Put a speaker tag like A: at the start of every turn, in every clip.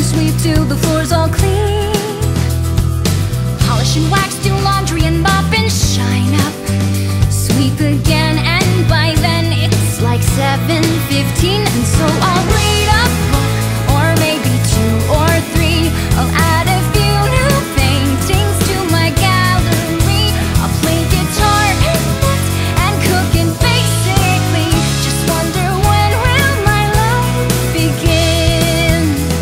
A: sweep till the floor's all clean. Polish and wax, do laundry and mop and shine up. Sweep again, and by then it's like 7:15. And so I'll read a book, or maybe 2 or 3. I'll add a few new paintings to my gallery. I'll play guitar and knit and cook, and basically just wonder, when will my life begin?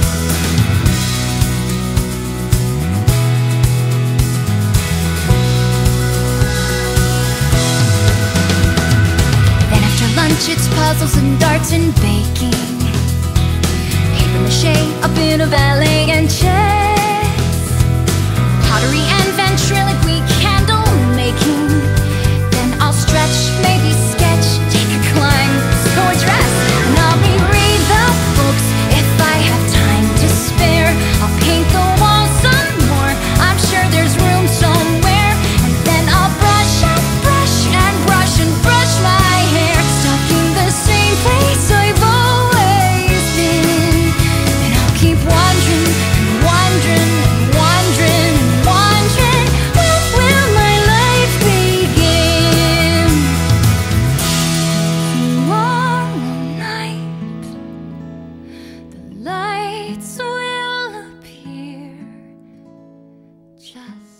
A: Then after lunch it's puzzles and darts and baking, paper mache, a bit of ballet and chess, pottery and ventriloquy, candle making. Then I'll stretch, maybe sketch, take a climb, go and dress. And I'll reread the books if I have time to spare. I'll paint the walls some more, I'm sure there's room somewhere. And then I'll brush and brush and brush and brush my hair, stuck in the same place I've always been. And I'll keep wondering and wondering and wondering and wondering, when will my life begin? Tomorrow night the lights will appear, just